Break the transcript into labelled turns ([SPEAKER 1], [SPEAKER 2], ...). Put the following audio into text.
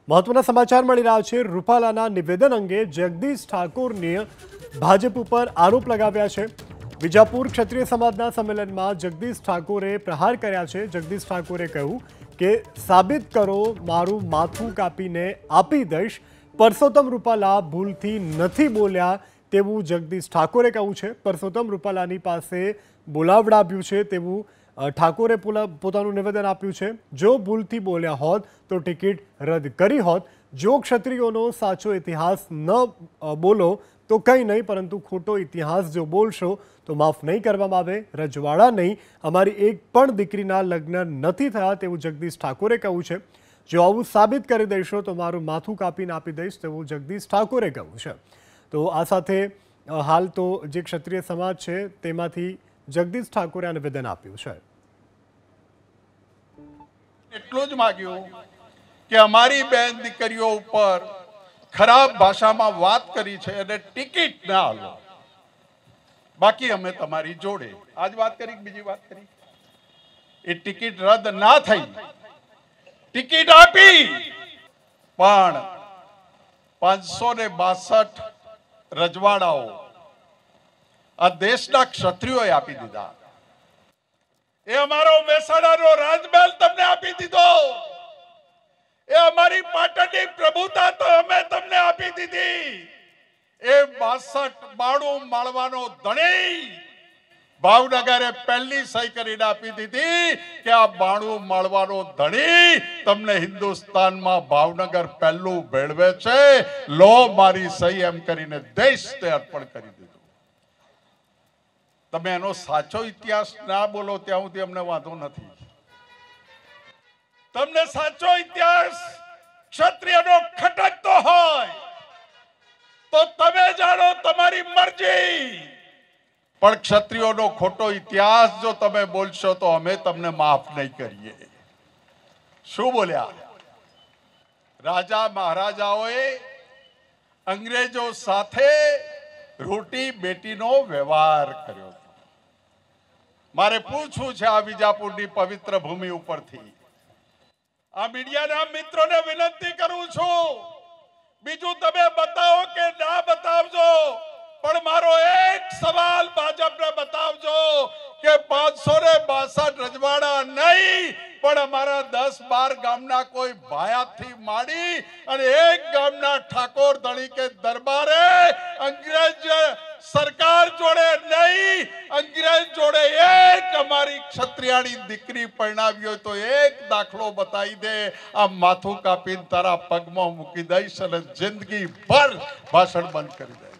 [SPEAKER 1] મહત્વના સમાચાર મળી રહ્યા છે। રૂપાલાના નિવેદન અંગે જગદીશ ઠાકોરને ભાજપ ઉપર આરોપ લગાવ્યા છે। વિજાપુર ક્ષત્રિય સમાજના સંમેલનમાં જગદીશ ઠાકોરે પ્રહાર કર્યા છે। જગદીશ ઠાકોરે કહ્યું કે સાબિત કરો, મારું માથું કાપીને આપી દઈશ। પરસોત્તમ રૂપાલા ભૂલથી નથી બોલ્યા તેવું જગદીશ ઠાકોરે કહ્યું છે। પરસોત્તમ રૂપાલાની પાસે બોલાવડાવ્યું છે તેવું ઠાકોરે પોતાનું નિવેદન આપ્યું છે। જો ભૂલથી બોલ્યા હોત તો ટિકિટ રદ કરી હોત। જો ક્ષત્રિયોનો સાચો ઇતિહાસ ન બોલો તો કંઈ નહીં, પરંતુ ખોટો ઇતિહાસ જો બોલશો તો માફ નહીં કરવામાં આવે। રજવાડા નહીં, અમારી એક પણ દીકરીના લગ્ન નથી થયા તેવું જગદીશ ઠાકોરે કહ્યું છે। જો આવું સાબિત કરી દેશો તો મારું માથું કાપીને આપી દઈશ તેવું જગદીશ ઠાકોરે કહ્યું છે। તો આ સાથે હાલ તો જે ક્ષત્રિય સમાજ છે તેમાંથી જગદીશ ઠાકોરે આ નિવેદન આપ્યું છે।
[SPEAKER 2] એટલું જ માગ્યું કે અમારી બેન દીકરીઓ ઉપર ખરાબ ભાષામાં વાત કરી છે અને ટિકિટ ના આલો, બાકી અમે તમારી જોડે આજ વાત કરી, બીજી વાત કરી। એ ટિકિટ રદ ના થઈ, ટિકિટ આપી, પણ 562 રજવાડાઓ આ દેશના ક્ષત્રિયોએ આપી દીધા। એ અમારો મહેસાણાનો રાજમહેલ તમને આપી દીધો, એ અમારી પાટણની પ્રભુતા તો અમે તમને આપી દીધી। એ 62 માળવાનો ધણી ભાવનગરે પહેલી સહી કરીને આપી દીધી કે આ 92 માળવાનો ધણી તમને હિન્દુસ્તાનમાં ભાવનગર પહેલું ભેળવે છે। લો મારી સહી એમ કરીને દેશ તે અર્પણ કરી દીધું। તમે એનો સાચો ઇતિહાસ ના બોલો ત્યાં સુધી અમને વાંધો નથી। તમને સાચો ઇતિહાસ ક્ષત્રિયનો ખટકતો હોય તો તમે જાણો, તમારી મરજી, પણ ક્ષત્રિયોનો ખોટો ઇતિહાસ જો તમે બોલશો તો અમે તમને માફ નહીં કરીએ। શું બોલ્યા? રાજા મહારાજાઓએ અંગ્રેજો સાથે રોટી બેટીનો વ્યવહાર કર્યો। મારે પૂછવું છે આ વિજાપુરની પવિત્ર ભૂમિ ઉપરથી, આ મીડિયાના મિત્રોને વિનંતી કરું છું, બીજું તમે બતાવો કે ના બતાવજો, પણ મારો એક સવાલ ભાજપને બતાવજો કે 562 રજવાડા નહીં, પણ અમારા 10-12 ગામના કોઈ ભાયાથી માંડી અને એક ગામના ઠાકોર ધણી કે દરબારે અંગ્રેજ સરકાર જોડે નહીં, અંગ્રેજ જોડે એક અમારી ક્ષત્રિયાની દીકરી પરણાવી હોય તો એક દાખલો બતાવી દે, આ માથું કાપીને તારા પગમાં મૂકી દઈશ અને જિંદગી ભર ભાષણ બંધ કરી દઈશ।